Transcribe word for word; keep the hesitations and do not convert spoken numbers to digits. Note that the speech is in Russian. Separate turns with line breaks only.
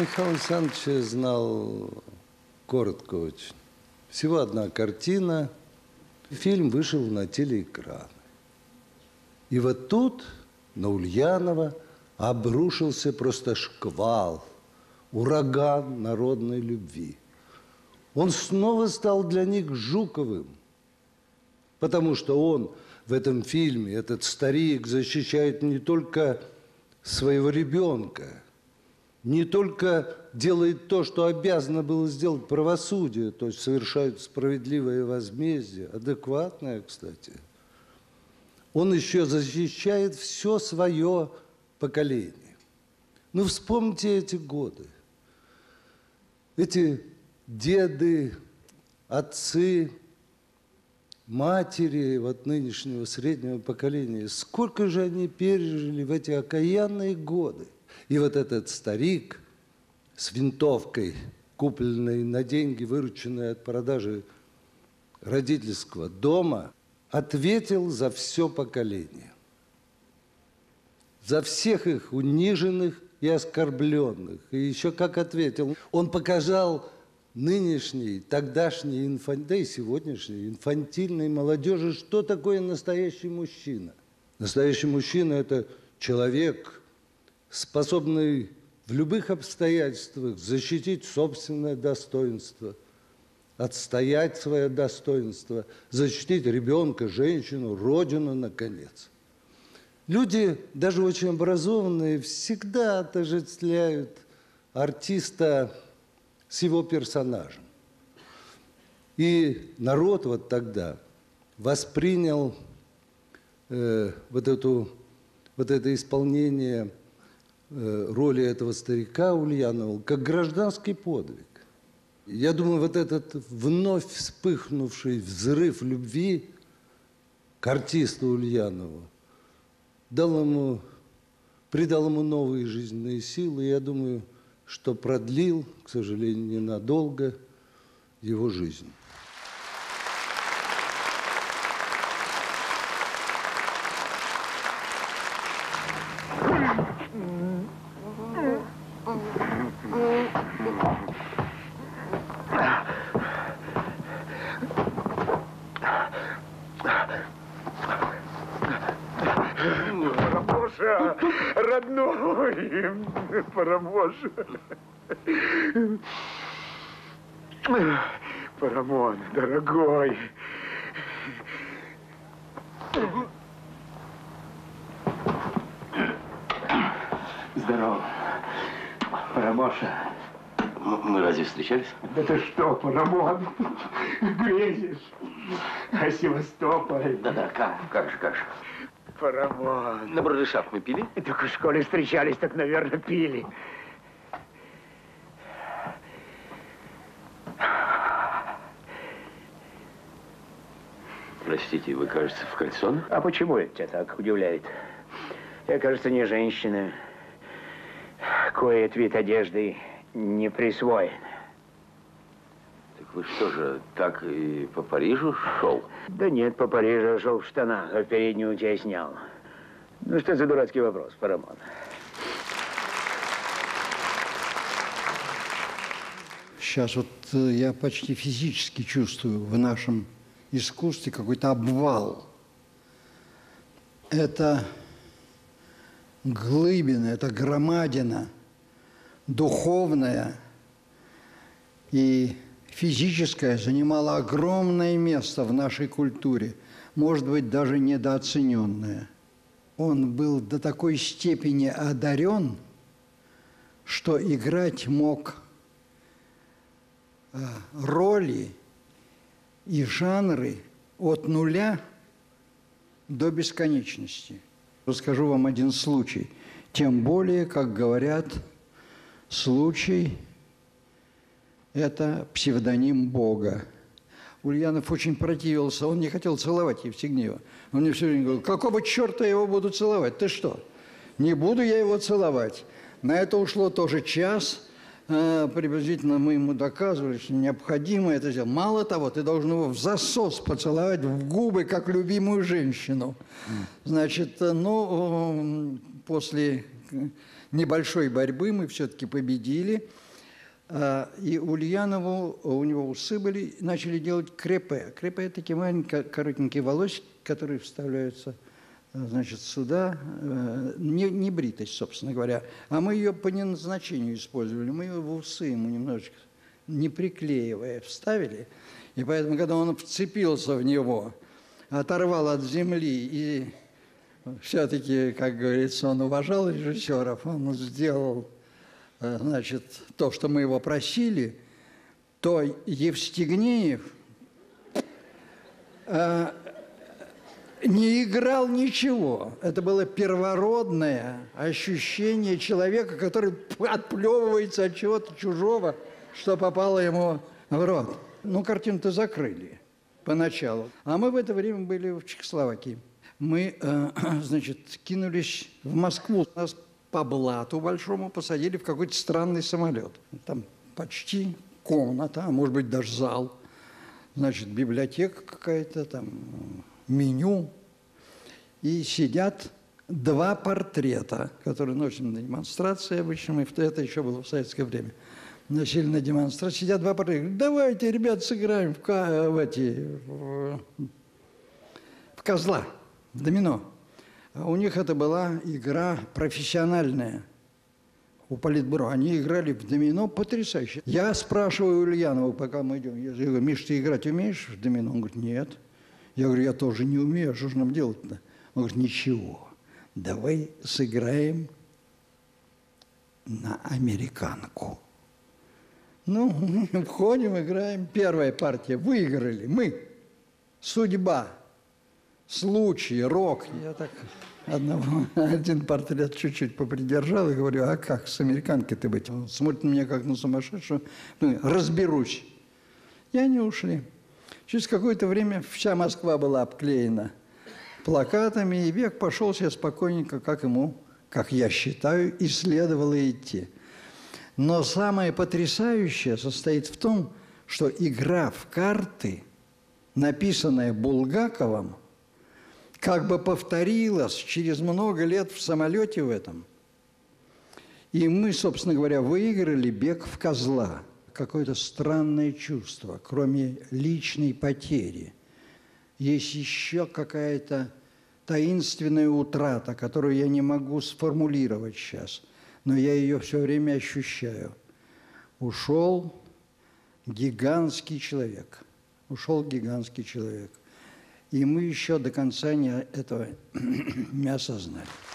Михаила Александровича знал коротко очень. Всего одна картина. Фильм вышел на телеэкраны. И вот тут на Ульянова обрушился просто шквал, ураган народной любви. Он снова стал для них Жуковым, потому что он в этом фильме, этот старик, защищает не только своего ребенка, не только делает то, что обязано было сделать правосудие, то есть совершает справедливое возмездие, адекватное, кстати. Он еще защищает все свое поколение. Ну, вспомните эти годы. Эти деды, отцы, матери вот нынешнего среднего поколения. Сколько же они пережили в эти окаянные годы. И вот этот старик с винтовкой, купленной на деньги, вырученные от продажи родительского дома, ответил за все поколение. За всех их униженных и оскорбленных. И еще как ответил. Он показал нынешней, тогдашней, инфан... да и сегодняшней инфантильной молодежи, что такое настоящий мужчина. Настоящий мужчина – это человек, способный в любых обстоятельствах защитить собственное достоинство, отстоять свое достоинство, защитить ребенка, женщину, родину, наконец. Люди, даже очень образованные, всегда отождествляют артиста с его персонажем. И народ вот тогда воспринял э, вот, эту, вот это исполнение э, роли этого старика Ульянова как гражданский подвиг. Я думаю, вот этот вновь вспыхнувший взрыв любви к артисту Ульянову дал ему, придал ему новые жизненные силы. Я думаю, что продлил, к сожалению, ненадолго его жизнь.
Родной, Парамоша. Парамон, дорогой. Здорово, Парамоша.
Мы разве встречались?
Да ты что, Парамон, грезишь о Севастополе?
Да-да, как, как же, как же.
Парамон.
На бродышах мы пили?
Только в школе встречались, так, наверное, пили.
Простите, вы, кажется, в кальсонах?
А почему это тебя так удивляет? Я, кажется, не женщина. Кое-этот вид одежды не присвоен.
Так вы что же, так и по Парижу шел?
Да нет, по Парижу шел в штанах, а переднюю у тебя снял. Ну что за дурацкий вопрос, Парамон?
Сейчас вот я почти физически чувствую в нашем искусстве какой-то обвал. Это глыбина, это громадина, духовная и физическая занимала огромное место в нашей культуре, может быть, даже недооцененное. Он был до такой степени одарен, что играть мог роли и жанры от нуля до бесконечности. Расскажу вам один случай. Тем более, как говорят, случай – это псевдоним Бога. Ульянов очень противился, он не хотел целовать Евстигнеева. Он мне все время говорил: какого черта я его буду целовать? Ты что? Не буду я его целовать. На это ушло тоже час. Приблизительно мы ему доказывали, что необходимо это сделать. Мало того, ты должен его в засос поцеловать, в губы, как любимую женщину. Значит, ну, после небольшой борьбы мы все-таки победили. И Ульянову, у него усы были, начали делать крепе. Крепе – это такие маленькие коротенькие волосики, которые вставляются, значит, сюда. Не, не бритость, собственно говоря. А мы ее по неназначению использовали. Мы ее в усы ему немножечко, не приклеивая, вставили. И поэтому, когда он вцепился в него, оторвал от земли и все-таки, как говорится, он уважал режиссеров, он сделал, значит, то, что мы его просили, то Евстигнеев э, не играл ничего. Это было первородное ощущение человека, который отплевывается от чего-то чужого, что попало ему в рот. Ну, картину-то закрыли поначалу. А мы в это время были в Чехословакии. Мы, э, значит, кинулись в Москву. Нас по блату большому посадили в какой-то странный самолет. Там почти комната, а может быть даже зал. Значит, библиотека какая-то, там меню. И сидят два портрета, которые носим на демонстрации обычно. Мы, это еще было в советское время. Носили на демонстрации, сидят два портрета. Давайте, ребят, сыграем в, в эти... В, в козла, в домино. А у них это была игра профессиональная у Политбюро. Они играли в домино потрясающе. Я спрашиваю Ульянова, пока мы идем, я говорю: Миш, ты играть умеешь в домино? Он говорит: нет. Я говорю: я тоже не умею, а что же нам делать-то? Он говорит: ничего, давай сыграем на американку. Ну, входим, играем. Первая партия. Выиграли мы. Судьба. Случай, рок. Я так одного, один портрет чуть-чуть попридержал и говорю: а как с американкой-то быть? Он смотрит на меня как на сумасшедшего. Ну, разберусь. И они ушли. Через какое-то время вся Москва была обклеена плакатами, и Бег пошел себе спокойненько, как ему, как я считаю, и следовало идти. Но самое потрясающее состоит в том, что игра в карты, написанная Булгаковым, как бы повторилась через много лет в самолете в этом. И мы, собственно говоря, выиграли бег в козла. Какое-то странное чувство, кроме личной потери. Есть еще какая-то таинственная утрата, которую я не могу сформулировать сейчас, но я ее все время ощущаю. Ушел гигантский человек. Ушел гигантский человек. И мы еще до конца не, этого не осознали.